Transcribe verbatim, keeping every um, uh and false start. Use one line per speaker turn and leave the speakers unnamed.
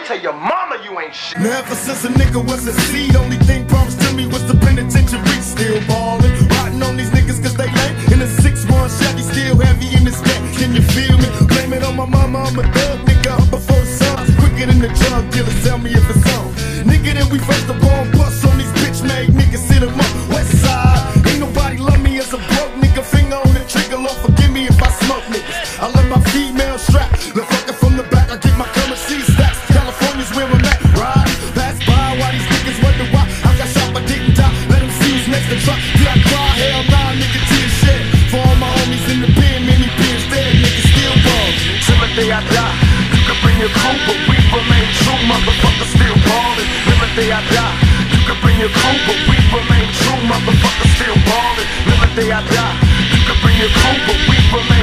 tell your mama you ain't shit.
Now ever since a nigga was a seed, only thing promised to me was the penitentiary. Still ballin', riding on these niggas cause they lame. In a six one Chevy, still heavy in the stack. Can you feel me? Blame it on my mama, I'm a thug nigga up before the sun. Quicker than the drug dealers, tell me if it's on. Nigga, then we first the born bust on these bitch made niggas, sit 'em up. West side, ain't nobody love me as a broke nigga. Finger on the trigger, Lord forgive me if I smoke niggas. I love my female strap, the fucker from the back. I get my currency stacks. California's where I'm at. Ride, pass by while these niggas wonder why I got shot but didn't die. Let them see who's next to try. Did I cry? Hell nah, nigga, tears shed. For all my homies in the pen, many pins dead, niggas still ball.
Till the day I die, you can bring your crew, but we remain true, motherfucker, still ballin'. Till the day I die, you can bring your crew, but we remain true, motherfucker, still ballin'. Till the day I die, you can bring your crew, but we remain